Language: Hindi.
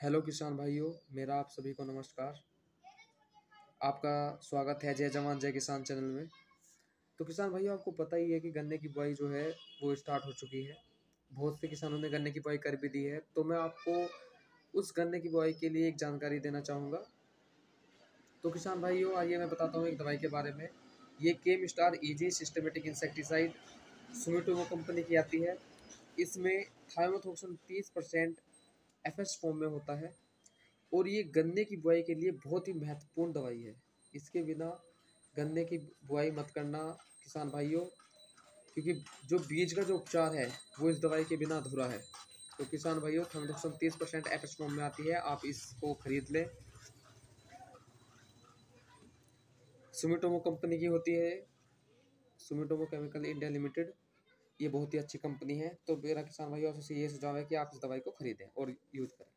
हेलो किसान भाइयों, मेरा आप सभी को नमस्कार। आपका स्वागत है जय जवान जय किसान चैनल में। तो किसान भाइयों, आपको पता ही है कि गन्ने की बुआई जो है वो स्टार्ट हो चुकी है। बहुत से किसानों ने गन्ने की बुआई कर भी दी है। तो मैं आपको उस गन्ने की बुआई के लिए एक जानकारी देना चाहूँगा। तो किसान भाइयों, आइए मैं बताता हूँ एक दवाई के बारे में। ये chem star easy systematic insecticide Sumitomo company की आती है। इसमें थायोमेथोक्सन 30% एफएस फॉर्म में होता है और ये गन्ने की बुआई के लिए बहुत ही महत्वपूर्ण दवाई है। इसके बिना गन्ने की बुआई मत करना किसान भाइयों, क्योंकि जो बीज का जो उपचार है वो इस दवाई के बिना अधूरा है। तो किसान भाइयों, थायोमेथोक्सन 30% एफएस फॉर्म में आती है, आप इसको खरीद लें। सुमिटोमो कंपनी की होती है, सुमिटोमो केमिकल इंडिया लिमिटेड। ये बहुत ही अच्छी कंपनी है। तो मेरा किसान भाइयों से ये सुझाव है कि आप इस दवाई को खरीदें और यूज़ करें।